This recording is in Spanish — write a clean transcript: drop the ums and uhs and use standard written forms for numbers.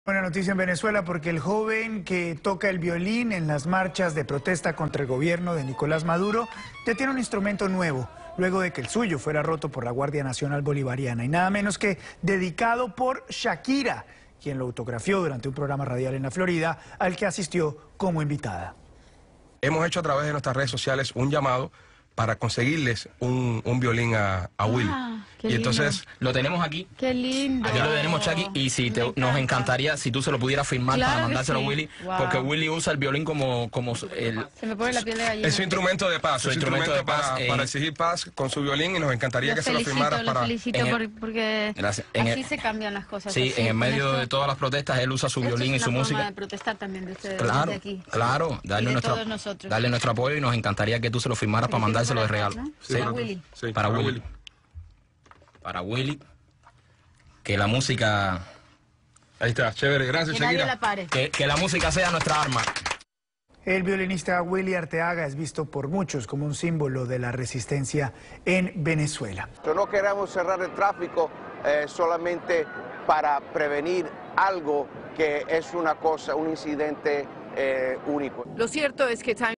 Buena noticia en Venezuela porque el joven que toca el violín en las marchas de protesta contra el gobierno de Nicolás Maduro ya tiene un instrumento nuevo, luego de que el suyo fuera roto por la Guardia Nacional Bolivariana y nada menos que dedicado por Shakira, quien lo autografió durante un programa radial en la Florida al que asistió como invitada. Hemos hecho a través de nuestras redes sociales un llamado para conseguirles un violín a Willy. Y entonces lo tenemos aquí. Qué lindo. Aquí lo tenemos, Chucky, y nos encantaría si tú se lo pudieras firmar para mandárselo a Willy, porque Willy usa el violín como el... Se me pone la piel de gallina. es su instrumento de paz, Su instrumento de paz, para exigir paz con su violín, y nos encantaría que se lo firmaras para... Lo felicito porque así se cambian las cosas. Sí, así, en el medio de todas las protestas él usa su violín y su música. Es una forma de protestar también de ustedes, Claro, desde aquí. claro, darle nuestro apoyo y nos encantaría que tú se lo firmaras para mandárselo de regalo. ¿No? Sí, Para Willy. Sí, para Willy. Para Willy. Que la música... Ahí está, chévere, gracias, Que nadie Shakira. la pare. Que la música sea nuestra arma. El violinista Willy Arteaga es visto por muchos como un símbolo de la resistencia en Venezuela. No queremos cerrar el tráfico solamente para prevenir algo que es una cosa, un incidente único. Lo cierto es que